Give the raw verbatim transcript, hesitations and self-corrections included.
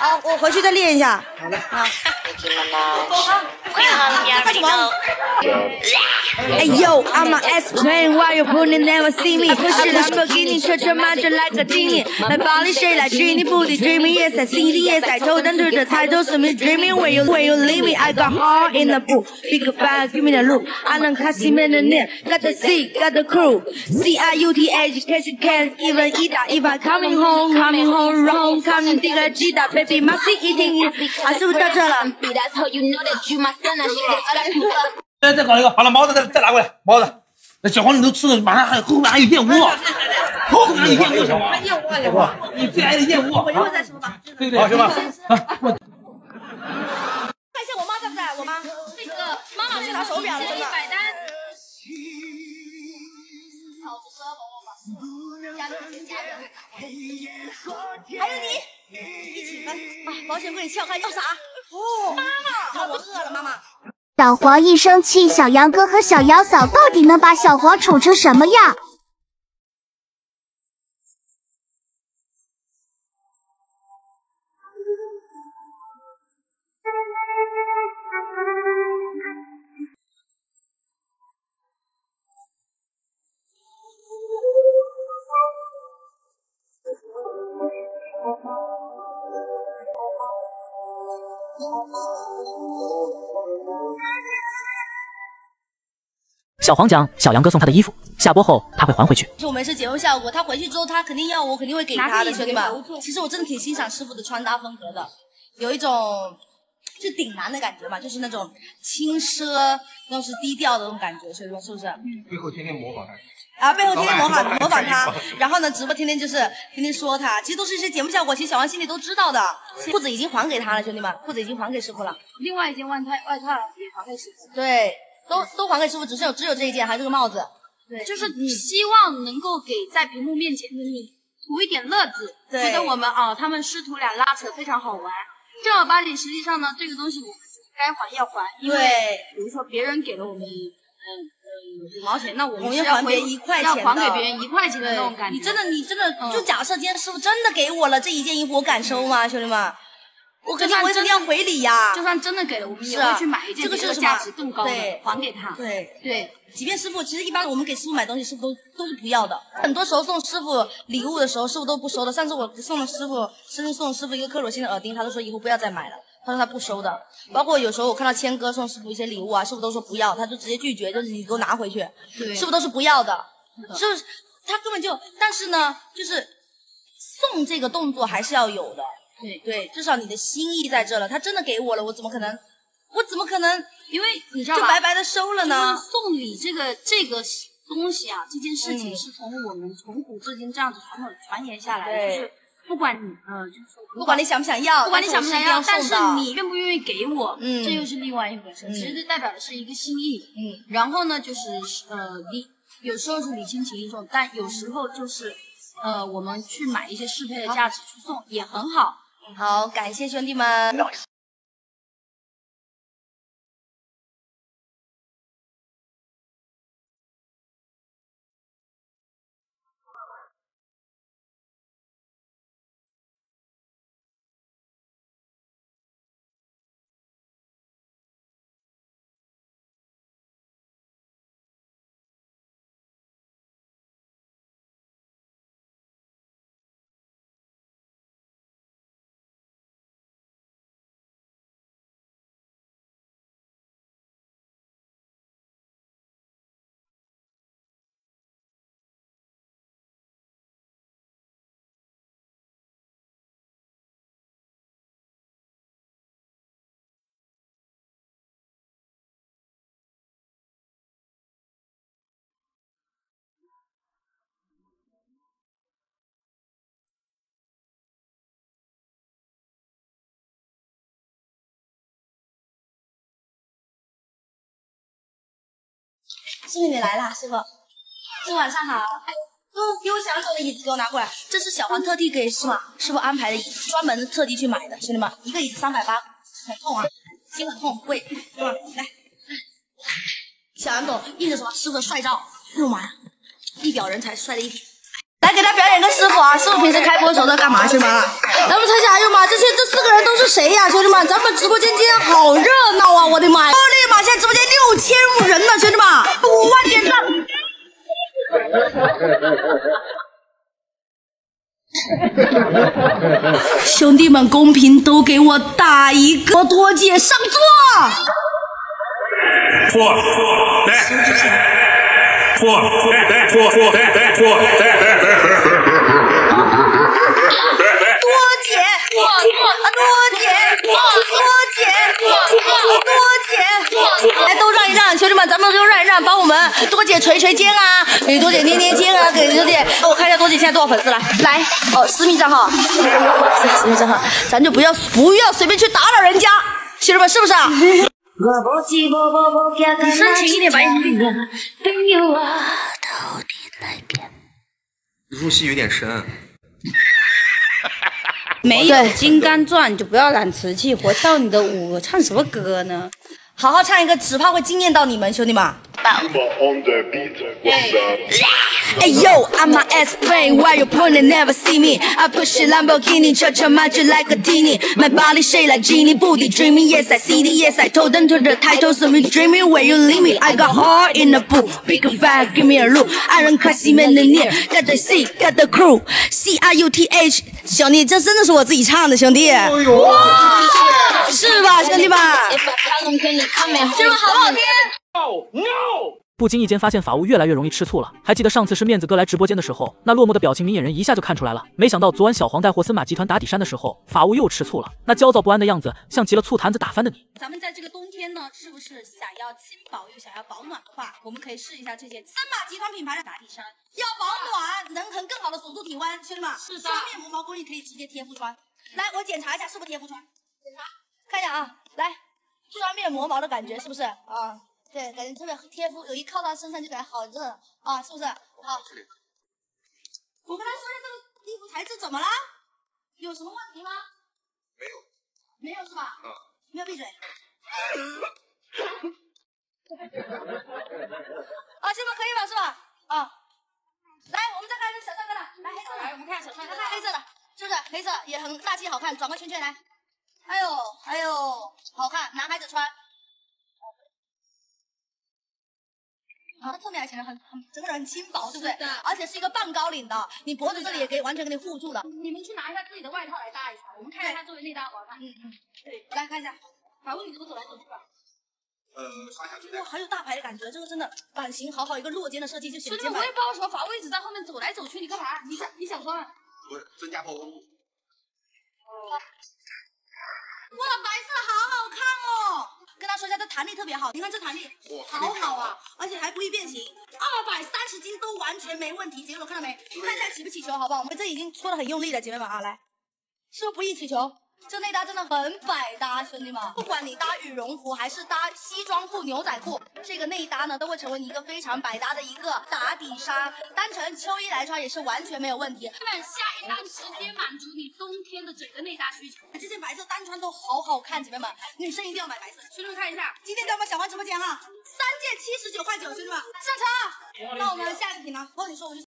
好，我回去再练一下。 好嘞。 好。好。干什么？哎呦 ，I'm an explain why you probably never see me。不是兰博基尼，车车慢着来个经理。买包里谁来 dreaming booty dreaming yes I C D yes I told them to the title to me dreaming when you when you leave me I got heart in the boot big fat give me the look I don't cast him in the net got the C got the crew C I U T education can't even eat that if I coming home coming home wrong coming 第个鸡蛋 baby must be eating it 啊，是不是到这了？ 再再搞一个，好了，毛子再再拿过来，毛子。那小黄你都吃了，马上还后面还有燕窝，后面还有燕窝，小黄。 燕窝啊，燕窝， 你最爱的燕窝。 我一会儿再说吧。 对对，好，行吧。 啊，我。看一下我妈在不在？我妈。那个妈妈去拿手表了，真的。百单。还有你，一起分啊！保险柜撬开要啥？哦，妈妈，我饿了，妈妈。 小黄一生气，小杨哥和小杨嫂到底能把小黄宠成什么样？ 小黄讲，小杨哥送他的衣服，下播后他会还回去。 其实我们是节目效果，他回去之后他肯定要我，肯定会给他的，兄弟们。其实我真的挺欣赏师傅的穿搭风格的，有一种就顶男的感觉嘛，就是那种轻奢，又是低调的那种感觉，兄弟们是不是？ 背后天天模仿他。 啊，背后天天模仿模仿他，然后呢，直播天天就是天天说他，其实都是一些节目效果，其实小王心里都知道的。裤子已经还给他了，兄弟们，裤子已经还给师傅了。 另外一件外套外套也还给师傅。 对。都都还给师傅，只是有只有这一件，还是个帽子。 对，就是你希望能够给在屏幕面前的你图一点乐子，觉得我们啊、哦，他们师徒俩拉扯非常好玩。正儿八经，实际上呢，这个东西我们该还要还，因为比如说别人给了我们嗯嗯五毛钱，那我们是要还别人一块钱的， 要还给别人一块钱的那种感觉。 你真的你真的、嗯、就假设今天师傅真的给我了这一件衣服，我敢收吗，兄弟们？我肯定我肯定要回礼呀！ 就算真的给了，我们也会去买一件这个价值更高的还给他。 对对， 即便师傅，其实一般我们给师傅买东西，师傅都都是不要的。很多时候送师傅礼物的时候，师傅都不收的。上次我送了师傅，生日送师傅一个科罗心的耳钉，他都说以后不要再买了，他说他不收的。包括有时候我看到谦哥送师傅一些礼物啊，师傅都说不要，他就直接拒绝，就是你给我拿回去。 对， 师傅都是不要的，就是他根本就，但是呢，就是送这个动作还是要有的。对对，至少你的心意在这了，他真的给我了，我怎么可能，我怎么可能， 因为你知道吧， 就白白的收了呢？ 送礼这个这个东西啊，这件事情是从我们从古至今这样子传统传言下来的，就是不管你呃，就是说不管你想不想要， 不管你想不想要，但是你愿不愿意给我， 嗯， 这又是另外一回事。 嗯、 其实这代表的是一个心意， 嗯， 然后呢，就是呃礼，有时候是礼轻情意重，但有时候就是呃我们去买一些适配的价值去送也很好。 好，感谢兄弟们。师傅你来啦，师傅，师傅晚上好。嗯，给我想找的椅子给我拿过来，这是小黄特地给师傅师傅安排的椅子，专门特地去买的，兄弟们，一个椅子三百八，很痛啊，心很痛，贵，对吧？来，小杨总印着什么师傅的帅照，哎呦妈呀，一表人才，帅的一批。来给他表演个师傅啊！师傅平时开播的时候在干嘛去吗？咱们猜一下，哎呦妈，这些这四个人是谁呀、啊，兄弟们？咱们直播间今天好热闹啊！我的妈呀！我的妈！现在直播间六千五人呢，兄弟们，五万点赞。兄弟们，公屏都给我打一个，多姐上座。 错，对，错，对对错错对对错对对对。 多姐，多多姐，多姐，多姐，来都让一让，兄弟们，咱们都让一让，帮我们多姐捶捶肩啊，给多姐捏捏肩啊，给多姐，我看一下多姐现在多少粉丝了，来，哦，私密账号，私密账号，咱就不要不要随便去打扰人家，兄弟们是不是啊？你深情一点吧， 入戏有点深。 没有《金刚钻》，你就不要揽瓷器活跳你的舞，唱什么歌呢？好好唱一个，只怕会惊艳到你们，兄弟们。 Hey yo, I'm my ass brain. Why you pointing? Never see me. I push it Lamborghini, cha cha magic like a teeny. My body shake like genie, booty dreaming. Yes, I see it. Yes, I told them to the title, so me dreaming where you leave me. I got heart in the booth, big fat, give me a look. 爱人快西面的念 ，Got the C, got the crew, C R U T H。兄弟，这真的是我自己唱的，兄弟。哎呦，是吧，兄弟们？ 这个好不好听？ 不经意间发现法务越来越容易吃醋了。还记得上次是面子哥来直播间的时候，那落寞的表情明眼人一下就看出来了。没想到昨晚小黄带货森马集团打底衫的时候，法务又吃醋了，那焦躁不安的样子，像极了醋坛子打翻的你。 咱们在这个冬天呢，是不是想要轻薄又想要保暖的话，我们可以试一下这件森马集团品牌的打底衫，要保暖，能很更好的锁住体温，兄弟们。是的。双面磨毛工艺可以直接贴敷穿。来，我检查一下是不是贴敷穿，检查，看一下啊，来，双面磨毛的感觉是不是啊？ 对，感觉特别贴肤，有一靠到身上就感觉好热啊，是不是？啊，我跟他说一下这个衣服材质怎么了？有什么问题吗？ 没有， 没有是吧？ 嗯， 没有闭嘴。啊，这么可以吧？是吧？啊，来，我们再看一个小帅哥的，来黑色的，来我们看小帅哥，看黑色的，是不是？黑色也很大气好看，转个圈圈来。哎呦，哎呦，好看，男孩子穿。 它侧面还显得很很整个人很轻薄，对不对？而且是一个半高领的，你脖子这里也可以完全给你护住的。你们去拿一下自己的外套来搭一下，我们看一下它作为内搭好看。嗯嗯，对，来看一下，法务你怎么走来走去吧？ 呃，上下去。 哇，很有大牌的感觉，这个真的版型好好，一个落肩的设计就显得肩我也不知道为什么法务一直在后面走来走去，你干嘛？你想你想穿？ 不是增加曝光度。 哇，白色好好看哦！跟他说一下，这弹力特别好，你看这弹力好好啊，而且还不易变形，二百三十斤都完全没问题。姐妹们看到没？看一下起不起球，好不好？我们这已经搓的很用力了，姐妹们啊，来，是不是不易起球？这内搭真的很百搭，兄弟们，不管你搭羽绒服还是搭西装裤、牛仔裤，这个内搭呢都会成为你一个非常百搭的一个打底衫，单成秋衣来穿也是完全没有问题。 那下一单直接满足你冬天的整个内搭需求。 这件白色单穿都好好看，姐妹们，女生一定要买白色。 兄弟们看一下， 今天在我们小黄直播间哈，三件七十九块九，兄弟们上车。那我们下一个品呢？哦，你说我就。